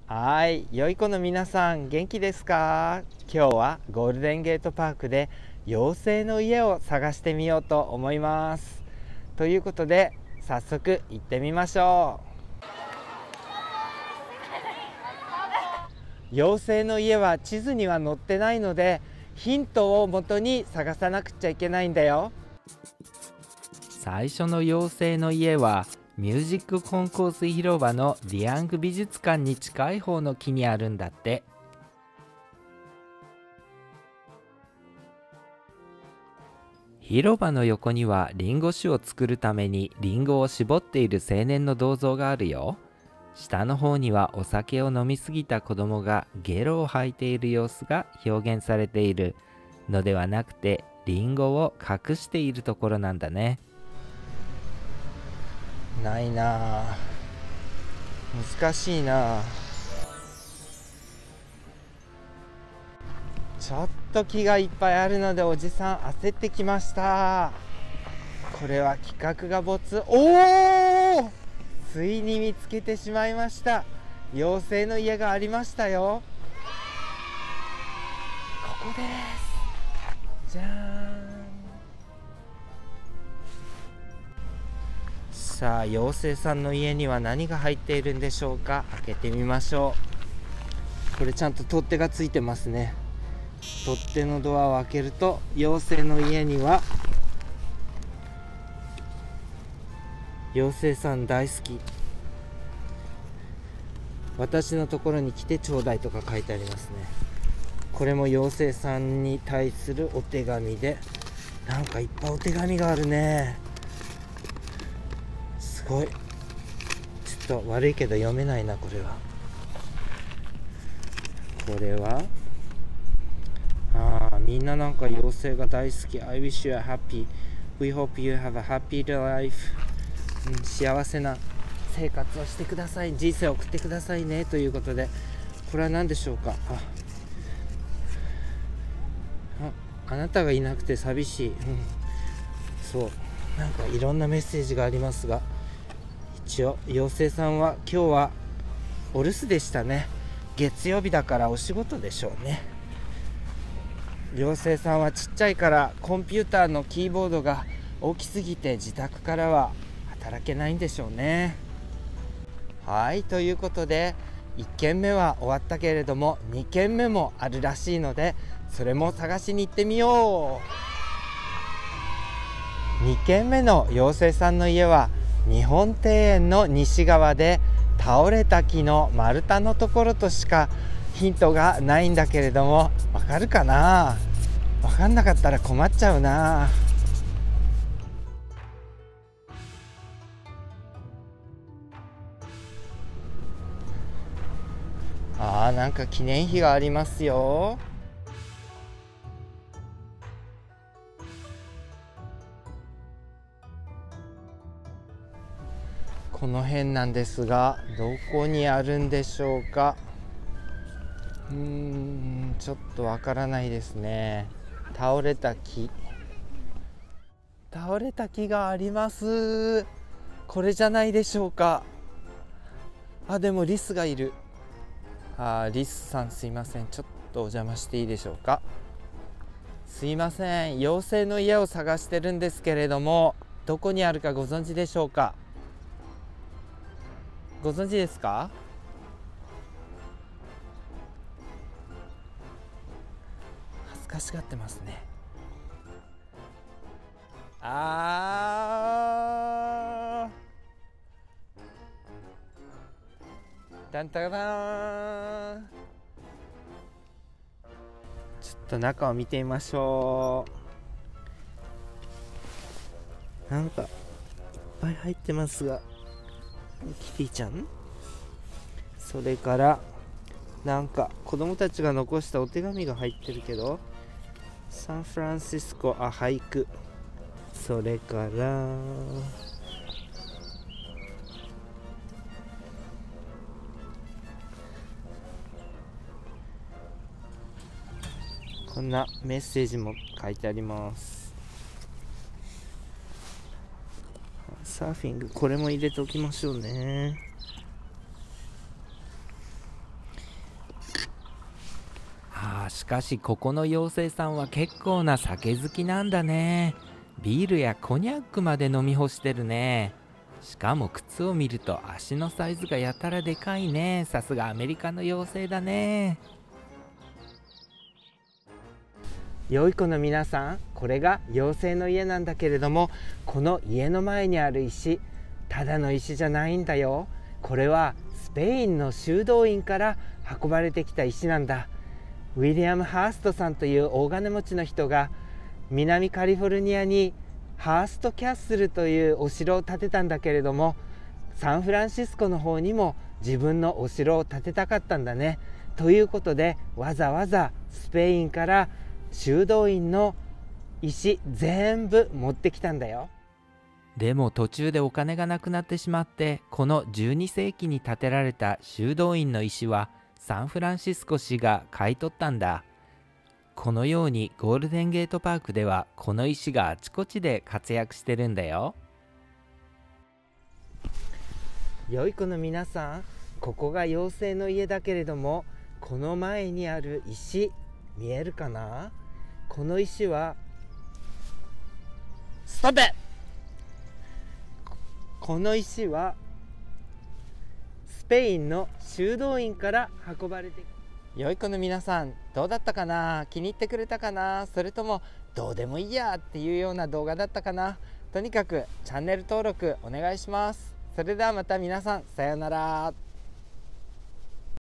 はい、良い子の皆さん元気ですか？今日はゴールデンゲートパークで妖精の家を探してみようと思います。ということで早速行ってみましょう。妖精の家は地図には載ってないのでヒントを元に探さなくちゃいけないんだよ。最初の妖精の家はミュージックコンコース広場のディヤング美術館に近い方の木にあるんだって。広場の横にはリンゴ酒を作るためにリンゴを絞っている青年の銅像があるよ。下の方にはお酒を飲みすぎた子供がゲロを吐いている様子が表現されているのではなくて、リンゴを隠しているところなんだね。ないなあ、難しいなあ。ちょっと木がいっぱいあるのでおじさん焦ってきました。これは企画が没。おお、ついに見つけてしまいました。妖精の家がありましたよ。ここです。じゃーん。さあ、妖精さんの家には何が入っているんでしょうか。開けてみましょう。これちゃんと取っ手がついてますね。取っ手のドアを開けると妖精の家には妖精さん大好き、私のところに来てちょうだいとか書いてありますね。これも妖精さんに対するお手紙で、なんかいっぱいお手紙があるね。すごい。ちょっと悪いけど読めないな。これはみんななんか妖精が大好き。 I wish you are happy. We hope you have a happy life. 幸せな生活をしてください、人生を送ってくださいねということで、これは何でしょうか。あなたがいなくて寂しい、そうなんかいろんなメッセージがありますが、一応妖精さんは今日はお留守でしたね。月曜日だからお仕事でしょうね。妖精さんはちっちゃいからコンピューターのキーボードが大きすぎて自宅からは働けないんでしょうね。はい、ということで1軒目は終わったけれども2軒目もあるらしいので、それも探しに行ってみよう。2軒目の妖精さんの家は日本庭園の西側で、倒れた木の丸太のところとしかヒントがないんだけれども、わかるかな？わかんなかったら困っちゃうな。なんか記念碑がありますよ。この辺なんですが、どこにあるんでしょうか。ちょっとわからないですね。倒れた木があります。これじゃないでしょうか。でもリスがいる。リスさんすいません、ちょっとお邪魔していいでしょうか。すいません、妖精の家を探してるんですけれども、どこにあるかご存知でしょうか。ご存知ですか？恥ずかしがってますね。タンタタン。ちょっと中を見てみましょう。なんかいっぱい入ってますが、キティちゃん、それからなんか子供たちが残したお手紙が入ってるけど、サンフランシスコ俳句、それからこんなメッセージも書いてあります。サーフィング、これも入れておきましょうね。 しかしここの妖精さんは結構な酒好きなんだね。ビールやコニャックまで飲み干してるね。しかも靴を見ると足のサイズがやたらでかいね。さすがアメリカの妖精だね。 良い子の皆さん、これが妖精の家なんだけれども、この家の前にある石、ただの石じゃないんだよ。これはスペインの修道院から運ばれてきた石なんだ。ウィリアム・ハーストさんという大金持ちの人が南カリフォルニアにハーストキャッスルというお城を建てたんだけれども、サンフランシスコの方にも自分のお城を建てたかったんだね。ということでわざわざスペインから修道院の石全部持ってきたんだよ。 でも途中でお金がなくなってしまって、この12世紀に建てられた修道院の石はサンフランシスコ市が買い取ったんだ。このようにゴールデンゲートパークではこの石があちこちで活躍してるんだよ。 良い子の皆さん、ここが妖精の家だけれども、この前にある石見えるかな。この石はストップ。この石はスペインの修道院から運ばれて、良い子の皆さん、どうだったかな。気に入ってくれたかな。それともどうでもいいやっていうような動画だったかな。とにかくチャンネル登録お願いします。それではまた皆さん、さようなら。